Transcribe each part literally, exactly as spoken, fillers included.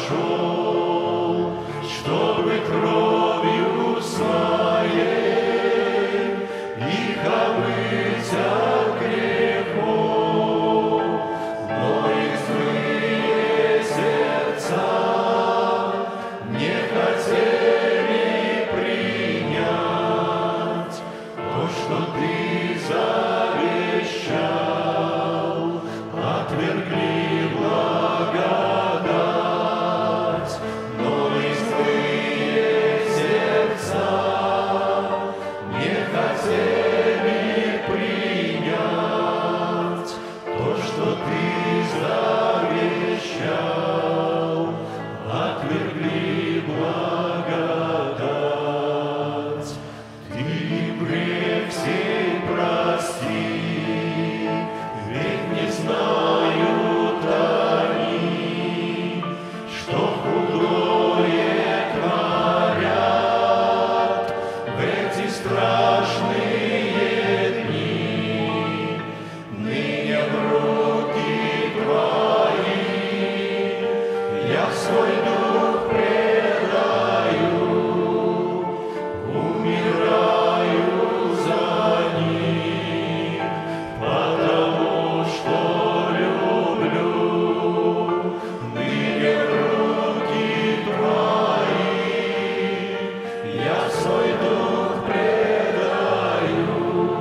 пошел, чтобы кровью своей их омыть от грехов, но их злые сердца не хотели принять то, что ты завещал, отвергли благодать, но их злые сердца не хотели принять то, что ты завещал, отвергли благодать. Ты грех сей прости, ведь не знают они, что худое творят в эти страшные дни. Ныне в руки Твои я свой дух предаю, умираю за них, потому что люблю. Ныне в руки Твои я свой дух предаю,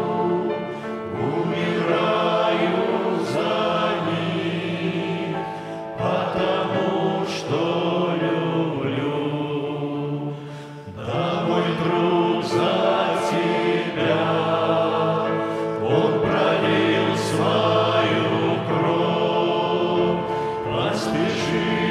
умираю за них, потому что люблю. Да, мой друг, за Тебя Он пролил свою кровь, поспеши